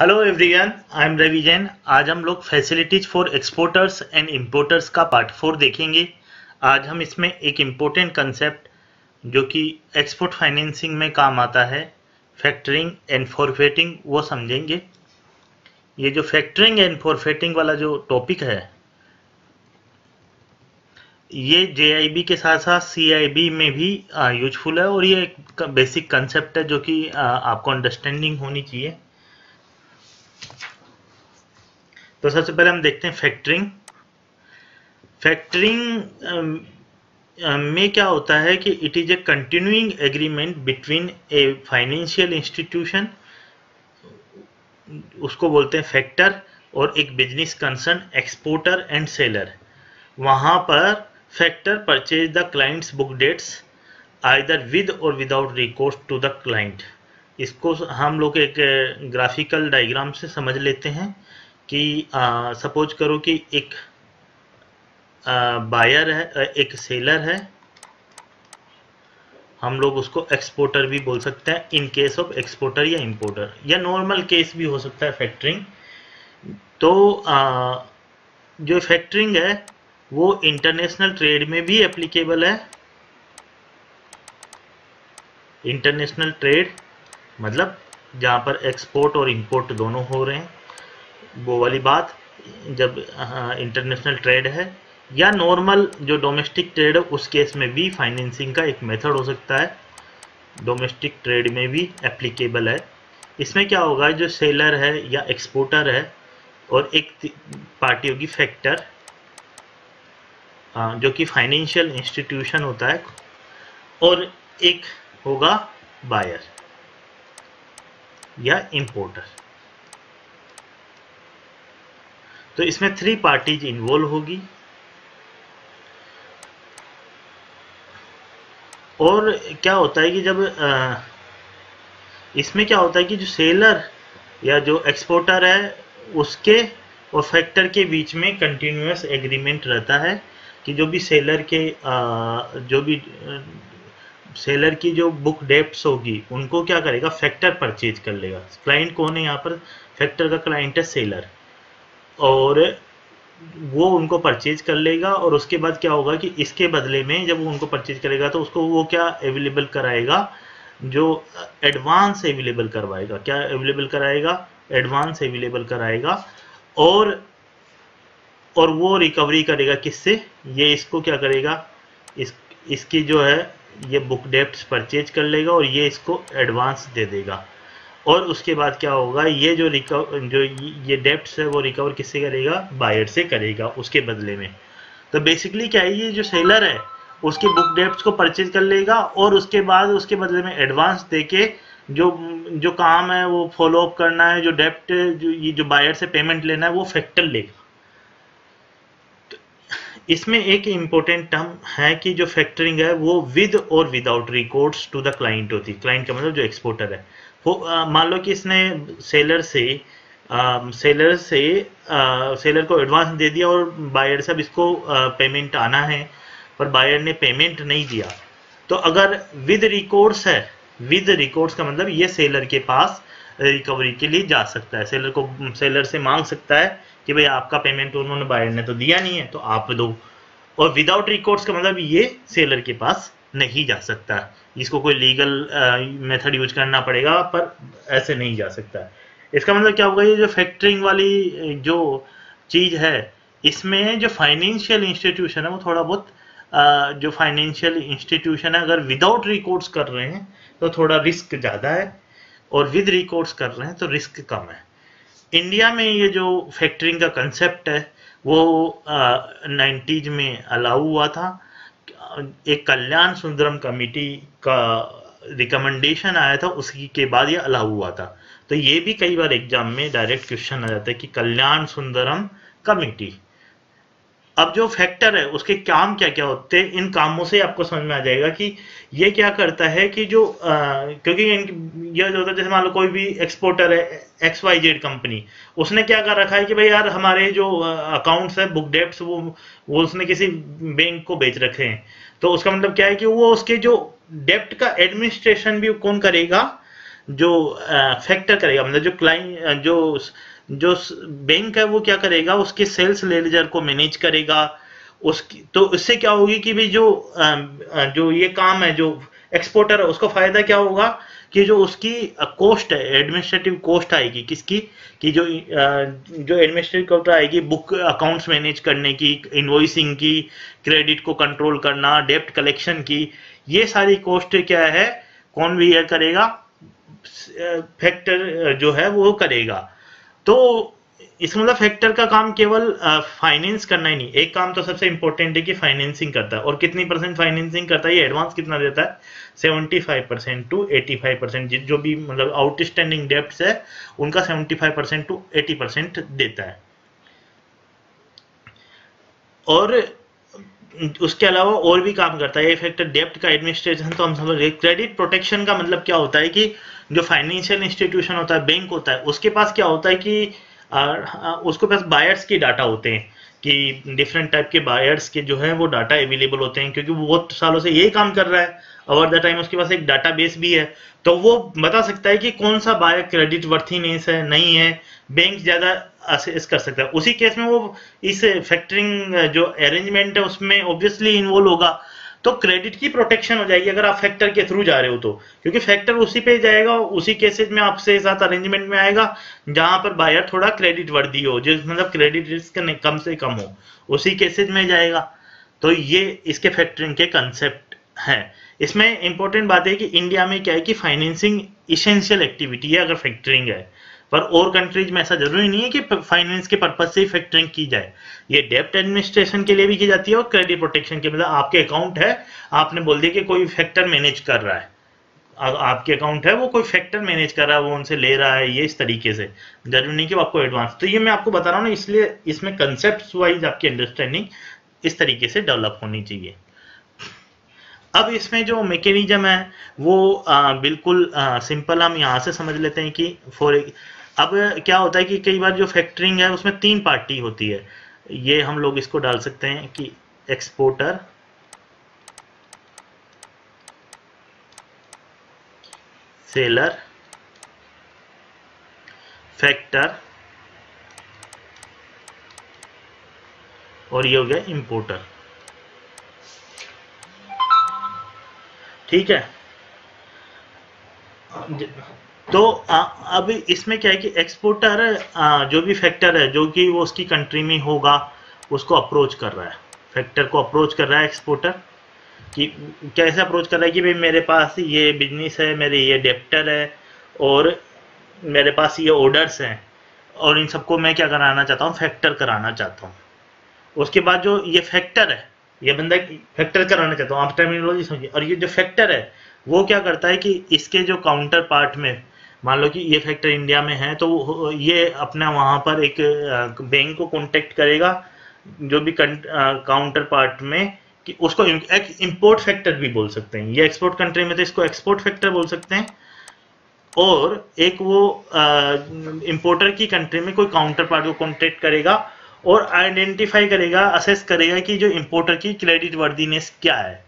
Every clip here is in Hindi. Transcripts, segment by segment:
Hello everyone, I am Ravi Jain. आज हम लोग facilities for exporters and importers का पार्ट 4 देखेंगे। आज हम इसमें एक इम्पोर्टेंट कंसेप्ट जो कि एक्सपोर्ट फाइनेंसिंग में काम आता है, फैक्टरिंग एंड फॉरफेटिंग, वो समझेंगे। ये जो फैक्टरिंग एंड फॉरफेटिंग वाला जो टॉपिक है, ये जेआईबी के साथ साथ सीआईबी में भी यूजफुल है और ये एक बेसिक कंसेप्ट है जो कि आपको अंडरस्टैंडिंग होनी चाहिए। तो सबसे पहले हम देखते हैं फैक्टरिंग। फैक्टरिंग में क्या होता है कि it is a continuing agreement between a financial institution, उसको बोलते हैं फैक्टर, और एक business concern exporter and seller. वहां पर factor purchase the clients book debts either with और without recourse to the client. इसको हम लोग एक ग्राफिकल डायग्राम से समझ लेते हैं कि सपोज करो कि एक बायर है, एक सेलर है, हम लोग उसको एक्सपोर्टर भी बोल सकते हैं इन केस ऑफ एक्सपोर्टर या इंपोर्टर, या नॉर्मल केस भी हो सकता है फैक्टरिंग। तो जो फैक्टरिंग है वो इंटरनेशनल ट्रेड में भी एप्लीकेबल है। इंटरनेशनल ट्रेड मतलब जहां पर एक्सपोर्ट और इंपोर्ट दोनों हो रहे हैं, वो वाली बात जब इंटरनेशनल ट्रेड है, या नॉर्मल जो डोमेस्टिक ट्रेड है उस केस में भी फाइनेंसिंग का एक मेथड हो सकता है, डोमेस्टिक ट्रेड में भी एप्लीकेबल है। इसमें क्या होगा, जो सेलर है या एक्सपोर्टर है और एक पार्टी होगी फैक्टर जो कि फाइनेंशियल इंस्टीट्यूशन होता है, और एक होगा बायर या इंपोर्टर। तो इसमें 3 पार्टीज इन्वॉल्व होगी। और क्या होता है कि जब इसमें क्या होता है कि जो सेलर या जो एक्सपोर्टर है उसके और फैक्टर के बीच में कंटिन्यूअस एग्रीमेंट रहता है कि जो भी सेलर के जो भी सेलर की जो बुक डेप्ट्स होगी उनको क्या करेगा, फैक्टर परचेज कर लेगा। क्लाइंट कौन है यहाँ पर, फैक्टर का क्लाइंट है सेलर, और वो उनको परचेज कर लेगा। और उसके बाद क्या होगा कि इसके बदले में जब वो उनको परचेज करेगा तो उसको वो क्या अवेलेबल कराएगा, जो एडवांस अवेलेबल करवाएगा। क्या अवेलेबल कराएगा, एडवांस अवेलेबल कराएगा। और वो रिकवरी करेगा किससे, ये इसको क्या करेगा, इसकी जो है ये बुक डेप्ट्स परचेज कर लेगा और ये इसको एडवांस दे देगा। और उसके बाद क्या होगा, ये जो ये डेप्ट्स है वो रिकवर किससे करेगा, बायर से करेगा उसके बदले में। तो बेसिकली क्या है, ये जो सेलर है उसके बुक डेप्ट्स को परचेज कर लेगा और उसके बाद उसके बदले में एडवांस देके जो काम है वो फॉलो अप करना है, जो डेप्ट जो बायर से पेमेंट लेना है वो फैक्टर लेगा। इसमें एक इम्पोर्टेंट टर्म है कि जो फैक्टरिंग है वो विद और without records to the client होती है। क्लाइंट का मतलब जो एक्सपोर्टर है वो मान लो कि इसने सेलर को एडवांस दे दिया और बायर से अब इसको पेमेंट आना है, पर बायर ने पेमेंट नहीं दिया। तो अगर विद रिकॉर्ड्स है, विद रिकॉर्ड्स का मतलब ये सेलर के पास रिकवरी के लिए जा सकता है, सेलर से मांग सकता है कि भाई आपका पेमेंट उन्होंने बायर ने तो दिया नहीं है तो आप दो। और विदाउट रिकॉर्ड्स का मतलब ये सेलर के पास नहीं जा सकता, इसको कोई लीगल मेथड यूज करना पड़ेगा, पर ऐसे नहीं जा सकता। इसका मतलब क्या होगा, ये जो फैक्टरिंग वाली जो चीज है इसमें जो फाइनेंशियल इंस्टीट्यूशन है वो थोड़ा बहुत जो फाइनेंशियल इंस्टीट्यूशन है अगर विदाउट रिकॉर्ड्स कर रहे हैं तो थोड़ा रिस्क ज्यादा है, और विद रिकॉर्ड्स कर रहे हैं तो रिस्क कम है। इंडिया में ये जो फैक्टरिंग का कंसेप्ट है वो 90s में अलाउ हुआ था। एक कल्याण सुंदरम कमेटी का रिकमेंडेशन आया था, उसकी के बाद ये अलाउ हुआ था। तो ये भी कई बार एग्जाम में डायरेक्ट क्वेश्चन आ जाता है कि कल्याण सुंदरम कमेटी। अब जो फैक्टर है उसके काम क्या क्या होते हैं, इन कामों से आपको समझ में आ जाएगा कि ये क्या करता है कि जो क्योंकि ये जो होता है, जैसे मान लो कोई भी एक्सपोर्टर है XYZ कंपनी, उसने क्या कर रखा है कि भाई यार हमारे जो अकाउंट्स है बुक डेप्ट्स वो उसने किसी बैंक को बेच रखे हैं। तो उसका मतलब क्या है कि वो उसके जो डेप्ट का एडमिनिस्ट्रेशन भी कौन करेगा, जो फैक्टर करेगा, मतलब जो क्लाइंट जो बैंक है वो क्या करेगा, उसके सेल्स लेजर को मैनेज करेगा उसकी। तो इससे क्या होगी कि भाई जो ये काम है, जो एक्सपोर्टर है उसको फायदा क्या होगा कि जो उसकी कॉस्ट है, एडमिनिस्ट्रेटिव कॉस्ट आएगी किसकी, कि जो एडमिनिस्ट्रेटिव कॉस्ट आएगी बुक अकाउंट्स मैनेज करने की, इनवॉइसिंग की, क्रेडिट को कंट्रोल करना, डेप्ट कलेक्शन की, ये सारी कॉस्ट क्या है, कौन बियर करेगा, फैक्टर जो है वो करेगा। तो इसमें मतलब फैक्टर का काम केवल फाइनेंस करना ही नहीं, एक काम तो सबसे इंपॉर्टेंट है कि फाइनेंसिंग करता है, और कितनी परसेंट फाइनेंसिंग करता है, ये एडवांस कितना देता है, 75% टू 85%, जो भी मतलब आउटस्टैंडिंग डेब्ट्स है उनका 75% टू 80% देता है। और उसके अलावा और भी काम करता है ये फैक्टर, डेब्ट का एडमिनिस्ट्रेशन तो हम समझ रहे। क्रेडिट प्रोटेक्शन का मतलब क्या होता है कि जो फाइनेंशियल इंस्टीट्यूशन होता है, बैंक होता है, उसके पास क्या होता है कि उसके पास बायर्स के डाटा होते हैं, कि डिफरेंट टाइप के बायर्स के जो है वो डाटा अवेलेबल होते हैं, क्योंकि वो बहुत सालों से यही काम कर रहा है, ओवर द टाइम उसके पास एक डाटाबेस भी है, तो वो बता सकता है कि कौन सा बायर क्रेडिट वर्थीनेस है, नहीं है, बैंक ज्यादा असेस कर सकता है। उसी केस में वो इस फैक्टरिंग जो अरेंजमेंट है उसमें ऑब्वियसली इन्वॉल्व होगा, तो क्रेडिट की प्रोटेक्शन हो जाएगी अगर आप फैक्टर के थ्रू जा रहे हो तो, क्योंकि फैक्टर उसी पे जाएगा, उसी केसेस में आपसे साथ अरेंजमेंट में आएगा जहां पर बायर थोड़ा क्रेडिट वर्दी हो, जो मतलब क्रेडिट रिस्क कम से कम हो, उसी केसेस में जाएगा। तो ये इसके फैक्टरिंग के कंसेप्ट है। इसमें इंपॉर्टेंट बात है कि इंडिया में क्या है कि फाइनेंसिंग इसेंशियल एक्टिविटी है अगर फैक्टरिंग है, पर और कंट्रीज में ऐसा जरूरी नहीं है कि फाइनेंस के पर्पज से ही फैक्टरिंग की जाए। ये डेप्ट एडमिनिस्ट्रेशन के लिए भी की जाती है और क्रेडिट प्रोटेक्शन के, मतलब आपके अकाउंट है, आपने बोल दिया कि कोई फैक्टर मैनेज कर रहा है, आपके अकाउंट है वो कोई फैक्टर मैनेज कर रहा है, वो उनसे ले रहा है, ये इस तरीके से, जरूरी नहीं कि वो आपको एडवांस। तो ये मैं आपको बता रहा हूँ ना, इसलिए इसमें कंसेप्ट वाइज आपकी अंडरस्टैंडिंग इस तरीके से डेवलप होनी चाहिए। अब इसमें जो मैकेनिज्म है वो बिल्कुल सिंपल, हम यहाँ से समझ लेते हैं कि अब क्या होता है कि कई बार जो फैक्टरिंग है उसमें 3 पार्टी होती है, ये हम लोग इसको डाल सकते हैं कि एक्सपोर्टर, सेलर, फैक्टर, और ये हो गया इंपोर्टर। ठीक है, तो अब इसमें क्या है कि एक्सपोर्टर जो भी फैक्टर है जो कि वो उसकी कंट्री में होगा उसको अप्रोच कर रहा है, फैक्टर को अप्रोच कर रहा है एक्सपोर्टर, कि कैसे अप्रोच कर रहा है कि भाई मेरे पास ये बिजनेस है, मेरे ये डेप्टर है, और मेरे पास ये ऑर्डर्स हैं, और इन सबको मैं क्या कराना चाहता हूँ, फैक्टर कराना चाहता हूँ। उसके बाद जो ये फैक्टर है, ये बंदा फैक्टर कराना चाहता हूँ, आप टर्मिनोलॉजी समझिए, और ये जो फैक्टर है वो क्या करता है कि इसके जो काउंटर पार्ट में, मान लो कि ये फैक्टर इंडिया में है, तो ये अपना वहां पर एक बैंक को कांटेक्ट करेगा जो भी काउंटर पार्ट में, कि उसको एक इंपोर्ट फैक्टर भी बोल सकते हैं, ये एक्सपोर्ट कंट्री में तो इसको एक्सपोर्ट फैक्टर बोल सकते हैं, और एक वो इंपोर्टर की कंट्री में कोई काउंटर पार्ट को कांटेक्ट करेगा और आइडेंटिफाई करेगा, असेस करेगा कि जो इंपोर्टर की क्रेडिट वर्दीनेस क्या है,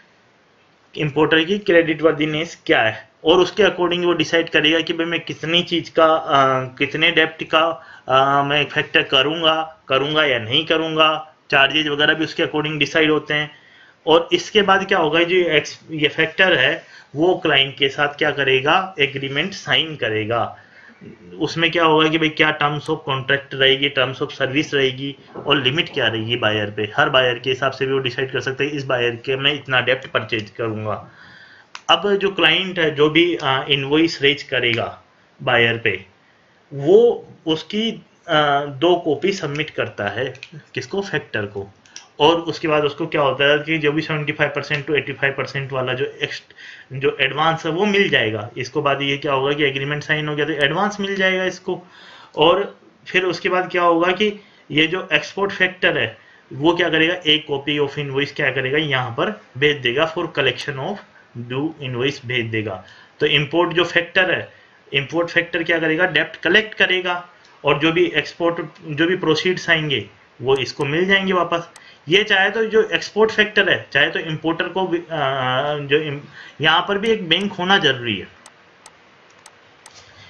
इंपोर्टर की क्रेडिट वर्दीनेस क्या है, और उसके अकॉर्डिंग वो डिसाइड करेगा कि भाई मैं कितनी चीज का कितने डेप्ट का मैं फैक्टर करूंगा या नहीं करूंगा, चार्जेज वगैरह भी उसके अकॉर्डिंग डिसाइड होते हैं। और इसके बाद क्या होगा, जो ये फैक्टर है वो क्लाइंट के साथ क्या करेगा, एग्रीमेंट साइन करेगा। उसमें क्या होगा कि भाई क्या टर्म्स ऑफ कॉन्ट्रैक्ट रहेगी, टर्म्स ऑफ सर्विस रहेगी, और लिमिट क्या रहेगी बायर पे, हर बायर के हिसाब से भी वो डिसाइड कर सकते हैं इस बायर के मैं इतना डेप्ट परचेज करूंगा। अब जो क्लाइंट है जो भी इनवॉइस रेज करेगा बायर पे, वो उसकी 2 कॉपी सबमिट करता है किसको, फैक्टर को, और उसके बाद उसको क्या होता है कि जो भी 75% टू 85% वाला जो एडवांस है वो मिल जाएगा। इसको बाद ये क्या होगा कि एग्रीमेंट साइन हो गया तो एडवांस मिल जाएगा इसको, और फिर उसके बाद क्या होगा कि ये जो एक्सपोर्ट फैक्टर है वो क्या करेगा, एक कॉपी ऑफ इनवॉइस क्या करेगा यहाँ पर भेज देगा for collection of due invoice भेज देगा। तो इंपोर्ट जो फैक्टर है, इंपोर्ट फैक्टर क्या करेगा, डेप्ट कलेक्ट करेगा, और जो भी एक्सपोर्ट जो भी प्रोसीड्स आएंगे वो इसको मिल जाएंगे वापस। ये चाहे तो जो एक्सपोर्ट फैक्टर है, चाहे तो इंपोर्टर को भी, जो यहाँ पर भी एक बैंक होना जरूरी है,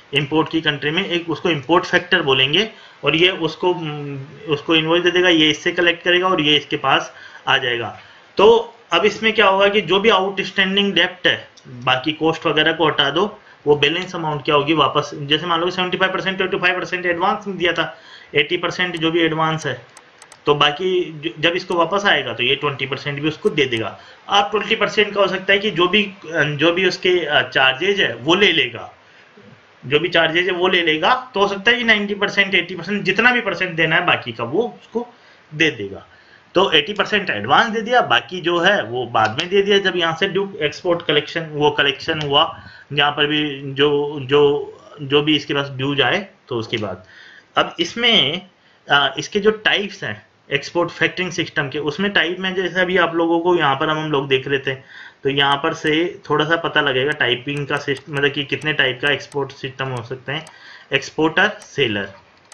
इंपोर्ट की कंट्री में, एक उसको इंपोर्ट फैक्टर बोलेंगे, और ये उसको इनवॉइस दे देगा, ये इससे कलेक्ट करेगा और ये इसके पास आ जाएगा। तो अब इसमें क्या होगा कि जो भी आउटस्टैंडिंग डेप्ट है, बाकी कॉस्ट वगैरह को हटा दो, वो बैलेंस अमाउंट क्या होगी वापस, जैसे मान लो 75% 25% एडवांस दिया था, 80% जो भी एडवांस है, तो बाकी जब इसको वापस आएगा तो ये 20% भी उसको दे देगा। अब 20% का हो सकता है कि जो भी उसके चार्जेज है वो ले लेगा, जो भी चार्जेज है वो ले लेगा, तो हो सकता है कि 90% 80% जितना भी परसेंट देना है बाकी का वो उसको दे देगा। तो 80% एडवांस दे दिया, बाकी जो है वो बाद में दे दिया जब यहाँ से ड्यू एक्सपोर्ट कलेक्शन हुआ, जहाँ पर भी जो भी इसके पास ड्यू जाए तो उसके बाद। अब इसमें इसके जो टाइप्स हैं एक्सपोर्ट फैक्टरिंग सिस्टम के, उसमें टाइप में जैसे अभी आप लोगों को यहाँ पर हम लोग देख रहे थे, तो यहाँ पर से थोड़ा सा पता लगेगा टाइपिंग का सिस्टम, मतलब कि कितने टाइप का एक्सपोर्ट सिस्टम हो सकते हैं। एक्सपोर्टर सेलर,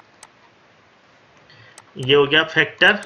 ये हो गया फैक्टर,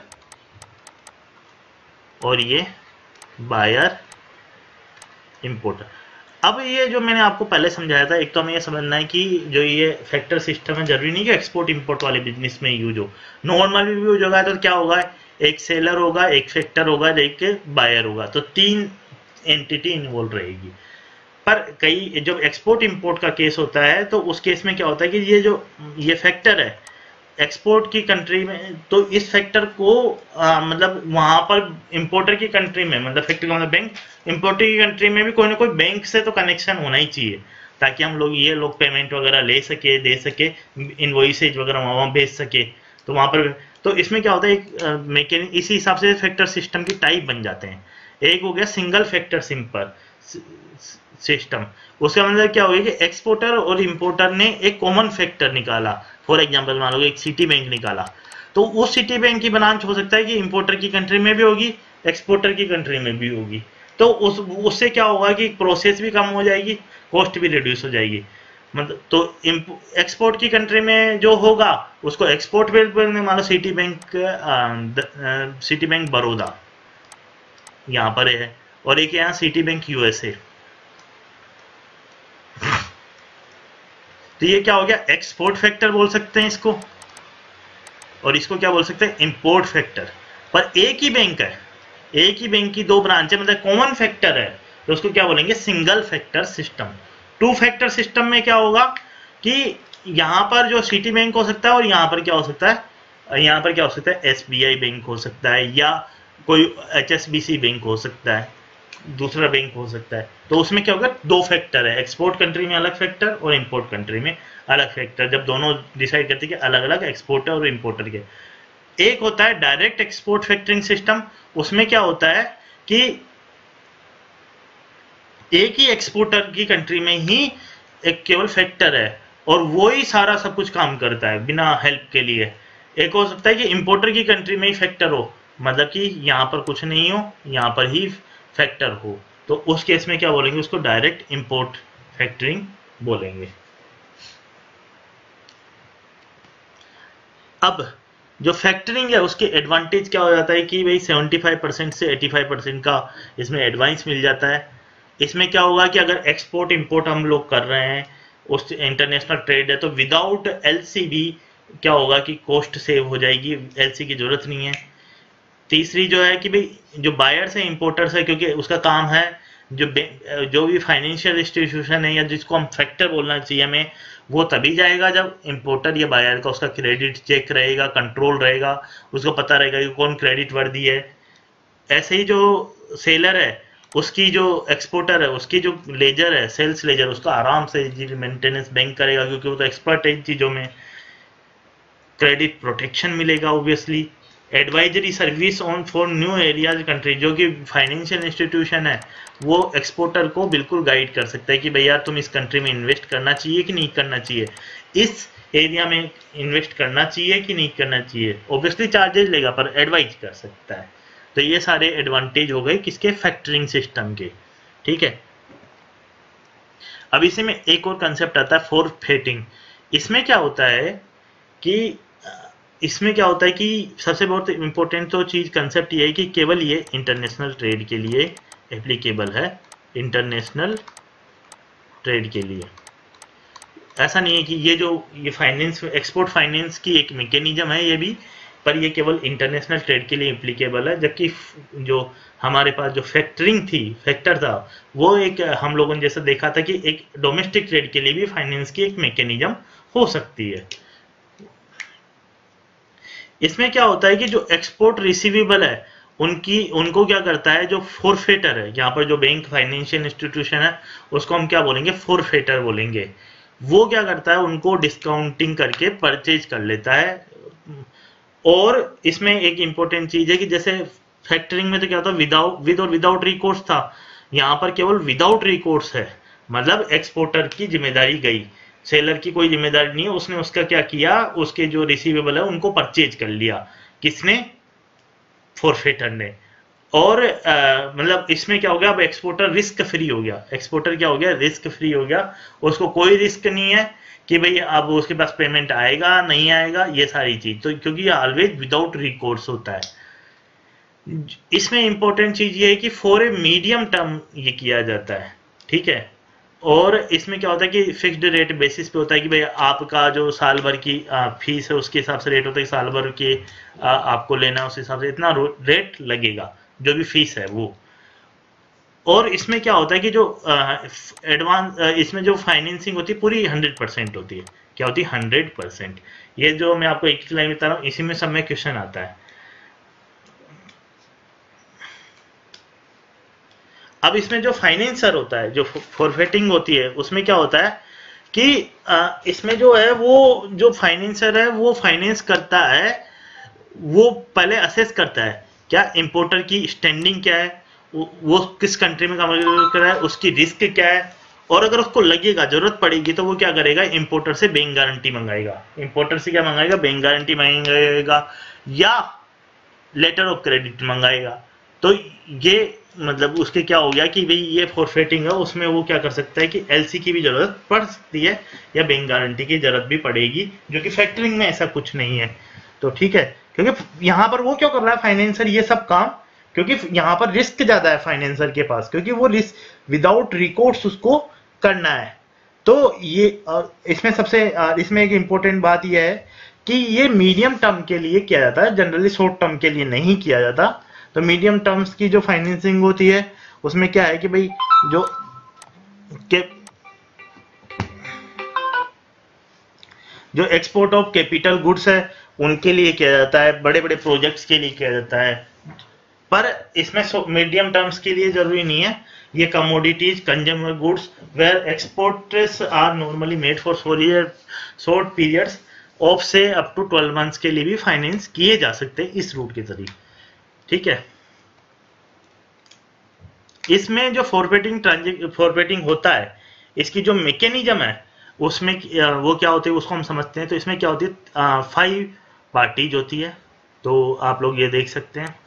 और ये बायर इंपोर्टर। अब ये जो मैंने आपको पहले समझाया था, एक तो हमें ये समझना है कि जो ये फैक्टर सिस्टम है जरूरी नहीं कि एक्सपोर्ट इंपोर्ट वाले बिजनेस में यूज हो, नॉर्मल भी यूज होगा तो क्या होगा, एक सेलर होगा, एक फैक्टर होगा, एक बायर होगा, तो 3 एंटिटी इन्वॉल्व रहेगी। पर कई जब एक्सपोर्ट इंपोर्ट का केस होता है तो उस केस में क्या होता है कि ये फैक्टर है एक्सपोर्ट की कंट्री में, तो इस फैक्टर को मतलब वहां पर इंपोर्टर की कंट्री में, मतलब फैक्टर का मतलब बैंक, इंपोर्टर की कंट्री में भी कोई ना कोई बैंक से तो कनेक्शन होना ही चाहिए, ताकि हम लोग पेमेंट वगैरह ले सके, दे सके, इनवॉइसेज वगैरह वहां भेज सके। तो वहां पर तो इसमें क्या होता है, एक मैकेनिक इसी हिसाब से फैक्टर सिस्टम की टाइप बन जाते हैं। एक हो गया सिंगल फैक्टर सिंपल सिस्टम, उसका मतलब क्या होगा कि एक्सपोर्टर और इंपोर्टर ने एक कॉमन फैक्टर निकाला, फॉर एग्जांपल मान लो एक सिटी बैंक निकाला, तो उस सिटी बैंक की ब्रांच हो सकता है कि इंपोर्टर की कंट्री में भी होगी, एक्सपोर्टर की कंट्री में भी होगी, तो उससे क्या होगा कि प्रोसेस भी कम हो जाएगी, कॉस्ट भी रिड्यूस हो जाएगी। मतलब तो एक्सपोर्ट की कंट्री में जो होगा उसको एक्सपोर्ट में मान लो सिटी बैंक बड़ौदा यहाँ पर है, और एक यहाँ सिटी बैंक यूएसए, तो ये क्या हो गया, एक्सपोर्ट फैक्टर बोल सकते हैं इसको, और इसको क्या बोल सकते हैं, इंपोर्ट फैक्टर। पर एक ही बैंक है, एक ही बैंक की 2 ब्रांच है, मतलब कॉमन फैक्टर है, तो उसको क्या बोलेंगे, single factor system. 2 factor system में क्या होगा कि यहाँ पर जो सिटी बैंक हो सकता है, और यहाँ पर क्या हो सकता है, यहाँ पर क्या हो सकता है, एसबीआई बैंक हो सकता है, या कोई एचएसबीसी बैंक हो सकता है, दूसरा बैंक हो सकता है। तो उसमें क्या होगा, 2 फैक्टर है, एक्सपोर्ट कंट्री में अलग फैक्टर और इंपोर्ट कंट्री में अलग फैक्टर, जब दोनों डिसाइड करते हैं कि अलग अलग एक्सपोर्टर और इंपोर्टर के। एक होता है डायरेक्ट एक्सपोर्ट फैक्टरिंग सिस्टम, उसमें क्या होता है कि एक ही एक्सपोर्टर की कंट्री में ही एक केवल फैक्टर है और वो ही सारा सब कुछ काम करता है बिना हेल्प के लिए। एक हो सकता है कि इंपोर्टर की कंट्री में ही फैक्टर हो, मतलब कि यहाँ पर कुछ नहीं हो, यहाँ पर ही फैक्टर हो, तो उस केस में क्या बोलेंगे, उसको डायरेक्ट इंपोर्ट फैक्टरिंग बोलेंगे। अब जो फैक्टरिंग है उसके एडवांटेज क्या हो जाता है कि भाई 75% से 85% का इसमें एडवांस मिल जाता है। इसमें क्या होगा कि अगर एक्सपोर्ट इंपोर्ट हम लोग कर रहे हैं, उस इंटरनेशनल ट्रेड है, तो विदाउट एलसी भी क्या होगा कि कॉस्ट सेव हो जाएगी, एलसी की जरूरत नहीं है। तीसरी जो है कि भाई जो बायर्स है इंपोर्टर्स है, क्योंकि उसका काम है जो भी फाइनेंशियल इंस्टीट्यूशन है या जिसको हम फैक्टर बोलना चाहिए हमें, वो तभी जाएगा जब इंपोर्टर या बायर का उसका क्रेडिट चेक रहेगा, कंट्रोल रहेगा, उसको पता रहेगा कि कौन क्रेडिट वर्दी है। ऐसे ही जो सेलर है उसकी जो एक्सपोर्टर है उसकी जो लेजर है, सेल्स लेजर, उसका आराम से मेंटेनेंस बैंक करेगा, क्योंकि वो तो एक्सपर्ट है इन चीजों में। क्रेडिट प्रोटेक्शन मिलेगा obviously. Advisory service on for new areas country, जो कि फाइनेंशियल इंस्टीट्यूशन है वो एक्सपोर्टर को बिल्कुल गाइड कर सकता है कि भैया तुम इस कंट्री में इन्वेस्ट करना चाहिए कि नहीं करना चाहिए, इस एरिया में इन्वेस्ट करना चाहिए कि नहीं करना चाहिए। ऑब्वियसली चार्जेस लेगा पर एडवाइज कर सकता है। तो ये सारे एडवांटेज हो गए किसके, फैक्टरिंग सिस्टम के। ठीक है, अब इसी में एक और कंसेप्ट आता है फॉरफेटिंग। इसमें क्या होता है कि सबसे बहुत इंपॉर्टेंट तो चीज कंसेप्ट ये है कि केवल ये इंटरनेशनल ट्रेड के लिए एप्लीकेबल है, इंटरनेशनल ट्रेड के लिए। ऐसा नहीं है कि ये फाइनेंस एक्सपोर्ट फाइनेंस की एक मैकेनिज्म है ये भी, पर ये केवल इंटरनेशनल ट्रेड के लिए एप्लीकेबल है, जबकि जो हमारे पास जो फैक्टर था वो एक हम लोगों ने जैसे देखा था कि एक डोमेस्टिक ट्रेड के लिए भी फाइनेंस की एक मैकेनिज्म हो सकती है। इसमें क्या होता है कि जो एक्सपोर्ट रिसीवेबल है उनको क्या करता है, जो फोरफेटर है, यहाँ पर जो बैंक फाइनेंशियल इंस्टीट्यूशन है उसको हम क्या बोलेंगे, फोरफेटर बोलेंगे। वो क्या करता है, उनको डिस्काउंटिंग करके परचेज कर लेता है। और इसमें एक इंपॉर्टेंट चीज है कि जैसे फैक्टरिंग में तो क्या होता है, विद और विदाउट रिकोर्स था, यहाँ पर केवल विदाउट रिकोर्स है, मतलब एक्सपोर्टर की जिम्मेदारी गई, सेलर की कोई जिम्मेदारी नहीं है। उसने उसका क्या किया, उसके जो रिसीवेबल है उनको परचेज कर लिया, किसने, फोरफेटर ने। और मतलब इसमें क्या हो गया, अब एक्सपोर्टर रिस्क फ्री हो गया, एक्सपोर्टर क्या हो गया, रिस्क फ्री हो गया, उसको कोई रिस्क नहीं है कि भाई अब उसके पास पेमेंट आएगा नहीं आएगा, ये सारी चीज तो, क्योंकि ये ऑलवेज विदाउट रिकोर्स होता है। इसमें इंपॉर्टेंट चीज ये है कि फॉर ए मीडियम टर्म ये किया जाता है, ठीक है। और इसमें क्या होता है कि फिक्स्ड रेट बेसिस पे होता है कि भाई आपका जो साल भर की फीस है उसके हिसाब से रेट होता है कि साल भर के आपको लेना, उस हिसाब से इतना रेट लगेगा जो भी फीस है वो। और इसमें क्या होता है कि जो एडवांस इसमें जो फाइनेंसिंग होती है पूरी 100% होती है, क्या होती है, 100%। ये जो मैं आपको एक लाइन बता रहा हूँ इसी में सब में क्वेश्चन आता है। अब इसमें जो फाइनेंसर होता है, जो फॉरफेटिंग होती है, उसमें क्या होता है कि इसमें जो है वो जो फाइनेंसर है वो फाइनेंस करता है, वो पहले असेस करता है क्या इंपोर्टर की स्टैंडिंग क्या है, वो किस कंट्री में काम कर रहा है, उसकी रिस्क क्या है, और अगर उसको लगेगा जरूरत पड़ेगी तो वो क्या करेगा, इंपोर्टर से बैंक गारंटी मंगाएगा। इंपोर्टर से क्या मंगाएगा, बैंक गारंटी मंगाएगा या लेटर ऑफ क्रेडिट मंगाएगा। तो ये मतलब उसके क्या हो गया कि भाई ये फॉरफेटिंग है, उसमें वो क्या कर सकता है कि एलसी की भी जरूरत पड़ सकती है या बैंक गारंटी की जरूरत भी पड़ेगी, जो कि फैक्टरिंग में ऐसा कुछ नहीं है। तो ठीक है, क्योंकि यहाँ पर वो क्यों कर रहा है फाइनेंसर ये सब काम, क्योंकि यहाँ पर रिस्क ज्यादा है फाइनेंसर के पास, क्योंकि वो रिस्क विदाउट रिकोर्स उसको करना है। तो ये इसमें एक इंपॉर्टेंट बात यह है कि ये मीडियम टर्म के लिए किया जाता है, जनरली शॉर्ट टर्म के लिए नहीं किया जाता। तो मीडियम टर्म्स की जो फाइनेंसिंग होती है उसमें क्या है कि भाई जो एक्सपोर्ट ऑफ कैपिटल गुड्स है उनके लिए किया जाता है, बड़े बड़े प्रोजेक्ट्स के लिए किया जाता है। पर इसमें मीडियम टर्म्स के लिए जरूरी नहीं है, ये commodities consumer goods where exports are normally made for short periods of से अप टू 12 मंथ्स के लिए भी फाइनेंस किए जा सकते हैं इस रूट के जरिए, ठीक है। इसमें जो फॉरफेटिंग होता है, इसकी जो मैकेनिज्म है उसमें वो क्या होती है उसको हम समझते हैं। तो इसमें क्या होती है, 5 पार्टीज होती है, तो आप लोग ये देख सकते हैं।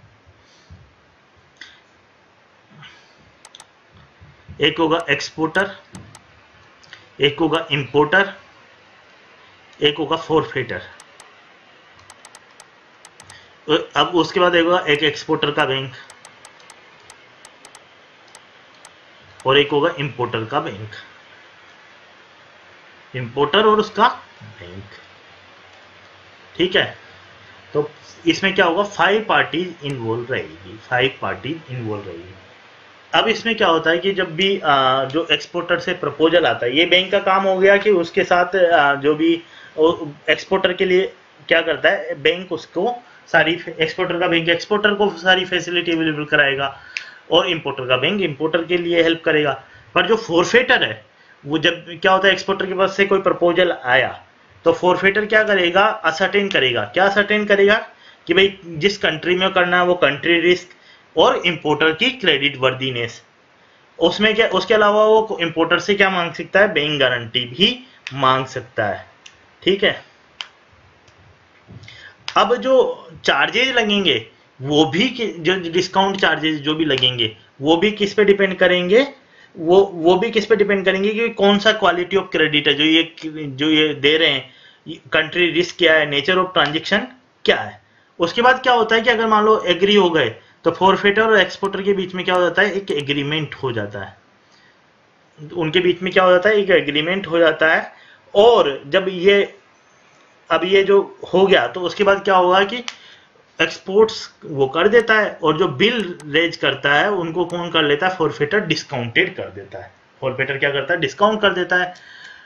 एक होगा एक्सपोर्टर, एक होगा इंपोर्टर, एक होगा फॉरफेटर। अब उसके बाद होगा एक एक्सपोर्टर का बैंक और एक होगा इंपोर्टर का बैंक, इंपोर्टर और उसका बैंक, ठीक है। तो इसमें क्या होगा, 5 पार्टीज इन्वॉल्व रहेगी, 5 पार्टीज इन्वॉल्व रहेगी। अब इसमें क्या होता है कि जब भी जो एक्सपोर्टर से प्रपोजल आता है, ये बैंक का काम हो गया कि उसके साथ जो भी एक्सपोर्टर के लिए क्या करता है, बैंक उसको सारी, एक्सपोर्टर का बैंक एक्सपोर्टर को सारी फैसिलिटी अवेलेबल कराएगा और इंपोर्टर का बैंक इंपोर्टर के लिए हेल्प करेगा। पर जो फॉरफेटर है वो जब क्या होता है, एक्सपोर्टर के पास से कोई प्रपोजल आया तो फॉरफेटर क्या करेगा, असर्टेन करेगा। क्या असर्टेन करेगा कि भाई जिस कंट्री में करना है वो कंट्री रिस्क और इंपोर्टर की क्रेडिट वर्दीनेस, उसमें क्या, उसके अलावा वो इंपोर्टर से क्या मांग सकता है, बैंक गारंटी भी मांग सकता है, ठीक है। अब जो चार्जेज लगेंगे वो भी, जो डिस्काउंट चार्जेस जो भी लगेंगे वो भी किस पे डिपेंड करेंगे, वो भी किस पे डिपेंड करेंगे कि कौन सा क्वालिटी ऑफ क्रेडिट है जो ये दे रहे हैं, कंट्री रिस्क क्या है, नेचर ऑफ ट्रांजेक्शन क्या है। उसके बाद क्या होता है कि अगर मान लो एग्री हो गए तो फॉरफेटर और एक्सपोर्टर के बीच में क्या हो जाता है, एक एग्रीमेंट हो जाता है। उनके बीच में क्या हो जाता है, एक एग्रीमेंट हो जाता है। और जब ये अब ये जो हो गया तो उसके बाद क्या होगा कि एक्सपोर्ट्स वो कर देता है, और जो बिल रेज करता है उनको कौन कर लेता है, फॉरफिटर डिस्काउंटेड कर देता है। फॉरफिटर क्या करता है, डिस्काउंट कर देता है।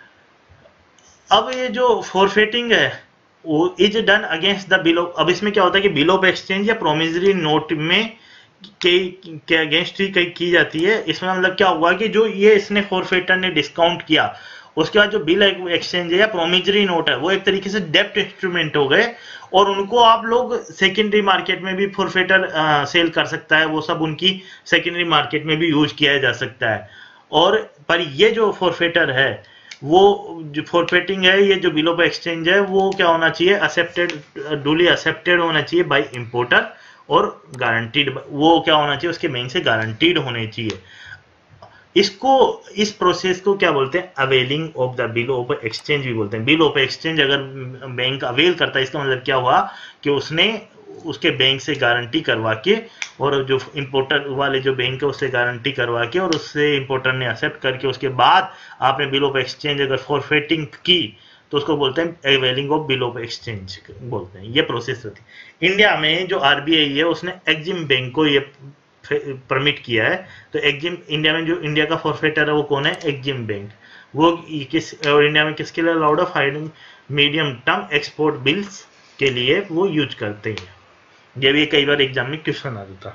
अब ये जो फॉरफिटिंग है वो is done against the bill of, अब इसमें क्या होता है कि बिल ऑफ एक्सचेंज या प्रोमिसरी नोट में के अगेंस्ट ही की जाती है। इसमें मतलब क्या हुआ कि जो ये इसने फॉरफिटर ने डिस्काउंट किया, उसके बाद जो बिल एक्सचेंज है या प्रोमिसरी नोट है वो एक तरीके से डेप्ट इंस्ट्रूमेंट हो गए, और उनको आप लोग सेकेंडरी मार्केट में भी फॉरफिटर सेल कर सकता है, वो सब उनकी सेकेंडरी मार्केट में भी यूज किया जा सकता है। और पर ये जो फॉरफिटर है, वो जो फॉरफिटिंग है, ये जो बिल ऑफ एक्सचेंज है वो क्या होना चाहिए, एक्सेप्टेड, डूली एक्सेप्टेड होना चाहिए बाय इंपोर्टर, और गारंटीड, वो क्या होना चाहिए, उसके बैंक से गारंटीड होने चाहिए। इसको, इस प्रोसेस को क्या बोलते हैं, availing of the bill of exchange भी बोलते हैं। बिल ऑफ एक्सचेंज अगर बैंक अवेल करता है, इसका मतलब क्या हुआ कि उसने उसके बैंक से गारंटी करवा के, और जो इंपोर्टर वाले जो बैंक है उससे गारंटी करवा के, और उससे इंपोर्टर ने एक्सेप्ट करके, उसके बाद आपने बिल ऑफ एक्सचेंज अगर फॉरफिटिंग की तो उसको बोलते हैं availing of bill of exchange बोलते हैं। ये प्रोसेस होती है। इंडिया में जो आरबीआई है उसने एक्जिम बैंक को ये परमिट किया है। तो एक्जिम, इंडिया में जो इंडिया का फॉरफिटर है वो कौन है, एक्जिम बैंक। वो किस, और इंडिया में किसके लिए अलाउड है, filing medium term export bills के लिए वो यूज करते हैं। ये भी कई बार एग्जाम में क्वेश्चन आ जाता।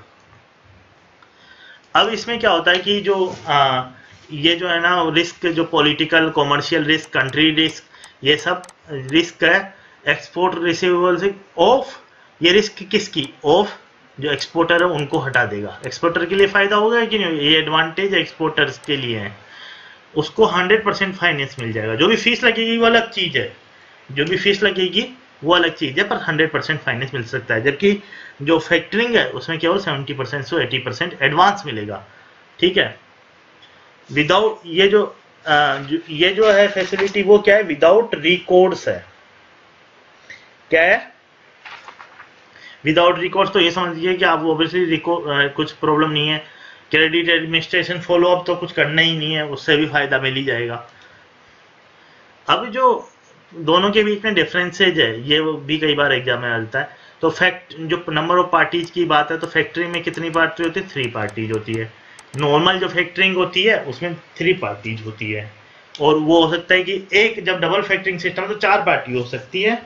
अब इसमें क्या होता है कि जो ये जो है ना रिस्क, जो political, commercial risk, country risk, ये सब रिस्क है एक्सपोर्ट रिसीवेबल से ऑफ, ये रिस्क किसकी, ऑफ जो एक्सपोर्टर है उनको हटा देगा। एक्सपोर्टर के लिए फायदा होगा कि नहीं, ये एडवांटेज एक्सपोर्टर्स के लिए है। उसको 100% फाइनेंस मिल जाएगा। जो भी फीस लगेगी वो अलग चीज है, जो भी फीस लगेगी वो अलग चीज है, पर 100% फाइनेंस मिल सकता है। जबकि जो फैक्टरिंग है उसमें केवल 70% से 80% एडवांस मिलेगा। ठीक है, विदाउट ये जो है फैसिलिटी, वो क्या है, विदाउट रिकॉर्ड्स है। क्या है, विदाउट रिकॉर्ड्स। तो ये समझिए कि आप ऑब्वियसली कुछ प्रॉब्लम नहीं है, क्रेडिट एडमिनिस्ट्रेशन फॉलो अप तो कुछ करना ही नहीं है, उससे भी फायदा मिल ही जाएगा। अब जो दोनों के बीच में डिफरेंसेज है, ये भी कई बार एग्जाम में आता है। तो जो नंबर ऑफ पार्टीज की बात है, तो फैक्टरिंग में कितनी पार्टी होती है, 3 पार्टीज होती है। नॉर्मल जो फैक्टरिंग होती है उसमें 3 पार्टीज होती है। और वो हो सकता है कि एक, जब डबल फैक्टरिंग सिस्टम तो 4 पार्टी हो सकती है।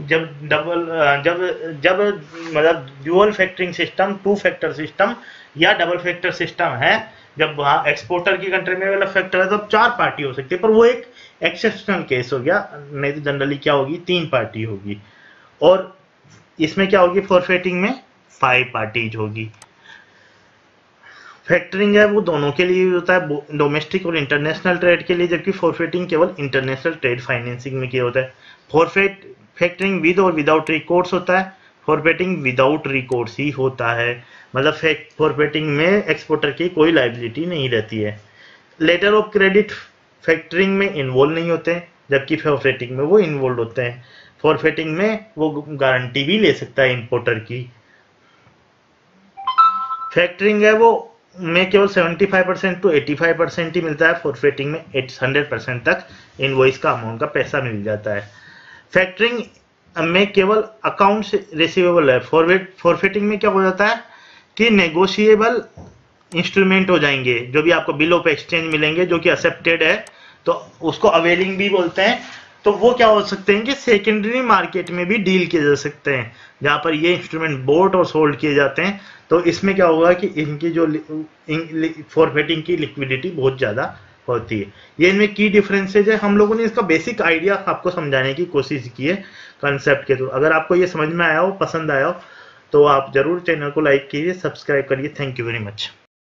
जब मतलब dual factoring system, 2 factor system या डबल फैक्टर सिस्टम है, जब वहाँ एक्सपोर्टर की कंट्री में वाला फैक्टर है तो 4 पार्टी हो सकती है। पर वो एक एक्सेप्शनल केस हो गया, नहीं तो जनरली क्या होगी, 3 पार्टी होगी। और इसमें क्या होगी, फॉरफिटिंग में 5 पार्टीज होगी। फैक्टरिंग है वो दोनों के लिए होता है, डोमेस्टिक और इंटरनेशनल ट्रेड के लिए, जबकि फॉरफिटिंग केवल इंटरनेशनल ट्रेड फाइनेंसिंग में किया होता है। फैक्टरिंग विद और विदाउट रिकॉर्ड्स होता है, फॉरफिटिंग विदाउट रिकॉर्ड्स ही होता है। मतलब फॉरफिटिंग में एक्सपोर्टर की कोई लायबिलिटी नहीं रहती है। लेटर ऑफ क्रेडिट फैक्टरिंग में इन्वॉल्व नहीं होते हैं, जबकि फॉरफिटिंग में वो इन्वॉल्व होते हैं। फॉरफिटिंग में वो गारंटी भी ले सकता है इंपोर्टर की। फैक्टरिंग है वो में केवल 75% to 85% ही मिलता है, फॉरफिटिंग में 100% तक इनवॉइस का अमाउंट का पैसा मिल जाता है। फैक्टरिंग में केवल अकाउंट रिसीवेबल है। फॉरफिटिंग में क्या हो जाता है कि नेगोशिएबल इंस्ट्रूमेंट हो जाएंगे, जो भी आपको बिल ऑफ एक्सचेंज मिलेंगे जो कि एक्सेप्टेड है, तो उसको अवेलिंग भी बोलते हैं। तो वो क्या हो सकते हैं कि सेकेंडरी मार्केट में भी डील किए जा सकते हैं, जहां पर ये इंस्ट्रूमेंट बोट और सोल्ड किए जाते हैं। तो इसमें क्या होगा कि इनकी जो फॉरफिटिंग की लिक्विडिटी बहुत ज्यादा होती है। ये इनमें की डिफरेंसेज है। हम लोगों ने इसका बेसिक आइडिया आपको समझाने की कोशिश की है कंसेप्ट के थ्रू। अगर आपको ये समझ में आया हो, पसंद आया हो, तो आप जरूर चैनल को लाइक कीजिए, सब्सक्राइब करिए। Thank you very much.